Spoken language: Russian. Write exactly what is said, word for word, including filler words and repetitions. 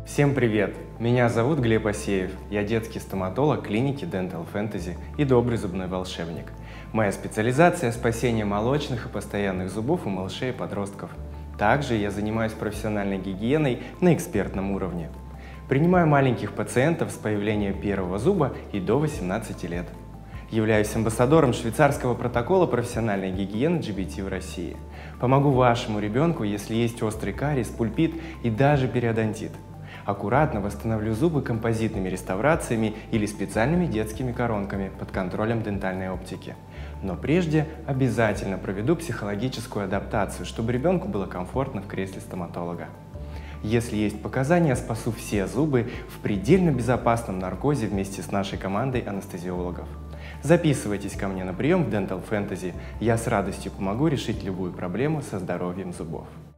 Всем привет! Меня зовут Глеб Асеев. Я детский стоматолог клиники Dental Fantasy и добрый зубной волшебник. Моя специализация – спасение молочных и постоянных зубов у малышей и подростков. Также я занимаюсь профессиональной гигиеной на экспертном уровне. Принимаю маленьких пациентов с появления первого зуба и до восемнадцати лет. Являюсь амбассадором швейцарского протокола профессиональной гигиены джи би ти в России. Помогу вашему ребенку, если есть острый кариес, пульпит и даже периодонтит. Аккуратно восстановлю зубы композитными реставрациями или специальными детскими коронками под контролем дентальной оптики. Но прежде обязательно проведу психологическую адаптацию, чтобы ребенку было комфортно в кресле стоматолога. Если есть показания, спасу все зубы в предельно безопасном наркозе вместе с нашей командой анестезиологов. Записывайтесь ко мне на прием в Dental Fantasy, я с радостью помогу решить любую проблему со здоровьем зубов.